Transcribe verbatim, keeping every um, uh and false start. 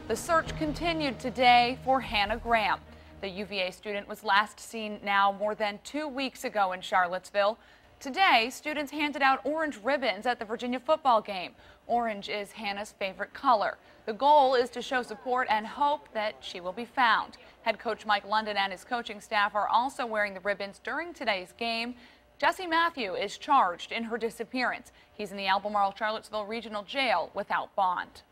The search continued today for Hannah Graham. The U V A student was last seen now more than two weeks ago in Charlottesville. Today, students handed out orange ribbons at the Virginia football game. Orange is Hannah's favorite color. The goal is to show support and hope that she will be found. Head coach Mike London and his coaching staff are also wearing the ribbons during today's game. Jesse Matthew is charged in her disappearance. He's in the Albemarle Charlottesville Regional Jail without bond.